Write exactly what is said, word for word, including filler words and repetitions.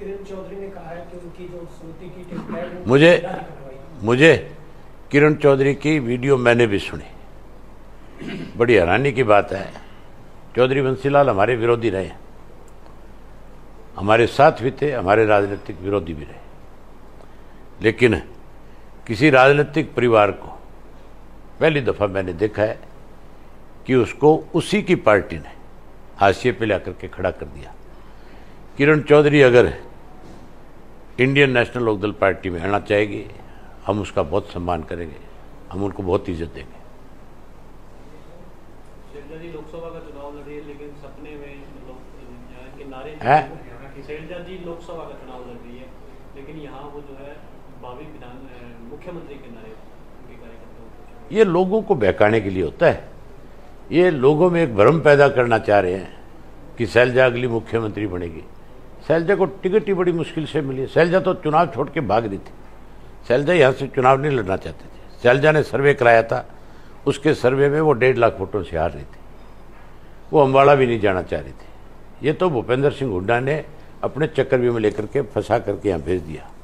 किरण चौधरी ने कहा है कि उनकी जो समिति की टीम है, मुझे मुझे किरण चौधरी की वीडियो मैंने भी सुनी। बड़ी हैरानी की बात है, चौधरी बंसीलाल हमारे विरोधी रहे, हमारे साथ भी थे, हमारे राजनीतिक विरोधी भी रहे, लेकिन किसी राजनीतिक परिवार को पहली दफ़ा मैंने देखा है कि उसको उसी की पार्टी ने हाशिए पे लाकर के खड़ा कर दिया। किरण चौधरी अगर इंडियन नेशनल लोकदल पार्टी में आना चाहेगी, हम उसका बहुत सम्मान करेंगे, हम उनको बहुत इज्जत देंगे। शैलजा जी लोकसभा का चुनाव लड़ रही है, लेकिन सपने में मतलब के नारे हैं, शैलजा जी लोकसभा का चुनाव लड़ रही है, लेकिन यहाँ वो जो है भावी विधान मुख्यमंत्री के नारे उनके कार्यकर्ताओं। ये लोगों को बहकाने के लिए होता है। ये लोगों में एक भ्रम पैदा करना चाह रहे हैं कि शैलजा अगली मुख्यमंत्री बनेगी। शैलजा को टिकट ही बड़ी मुश्किल से मिली। शैलजा तो चुनाव छोड़ के भाग रही थी। शैलजा यहाँ से चुनाव नहीं लड़ना चाहते थे। शैलजा ने सर्वे कराया था, उसके सर्वे में वो डेढ़ लाख वोटों से हार रही थी। वो अम्बाड़ा भी नहीं जाना चाह रही थी। ये तो भूपेंद्र सिंह हुड्डा ने अपने चक्रव्यूह में लेकर के फंसा करके यहाँ भेज दिया।